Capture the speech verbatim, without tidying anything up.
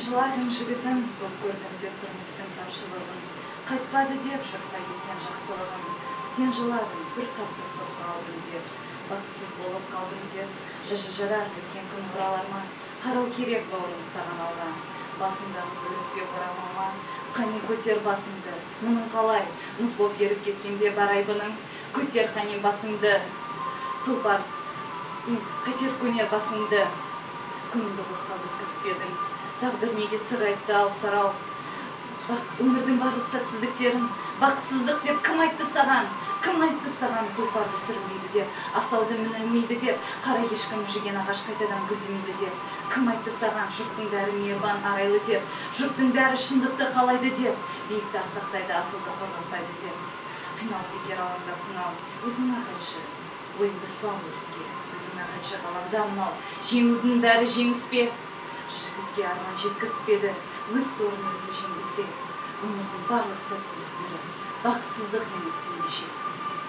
жылайдың жігітім, топ көрдім деп тұрмыстың тапшылығын, қайтпады деп жұртқа кеткен жақсылығын. Сен жыладың, бір қатты соққы алдың деп, бақытсыз болып қалдың деп, жашы жарар өткен күн оралар ма? Қарау керек бауырым саған алға, басыңдағы бөлікпе орамама. Қане көтер басыңды, мұның қалай, мұз боп еріп кеткенде бар айбының. Көтер қане басыңды, тұлпар, қатер көнер басыңды. Күнімді босқа өткізіп едің, тағдыр неге сыр айтты ау сарау. Өмірдің барлық сәтсіздіктерін бақытсыздық деп кім айтты саған? Кім айтты саған тұлпарды сүрмейді деп, асауды мінілмейді деп, қара ешкім жүген ағаш қайтадан гүлдемейді деп? Кім айтты саған жұрттың бәрі мейірбан арайлы деп, жұрттың бәрі шындықты қалайды деп, биікті асқақтайды асылды қорғатпайды деп? Қиналып бекер алаңдапсың ау, өзіңе қайтшы, ойыңды сал өріске, өзіңе қайтшы ғаламда мынау, жеңудің бәрі жеңіс пе? Жігітке арман жеткізіп еді, өз сорын өзі жеңбесе, өмірдің барлық сәтсіздіктері бақытсыздық емес ендеше.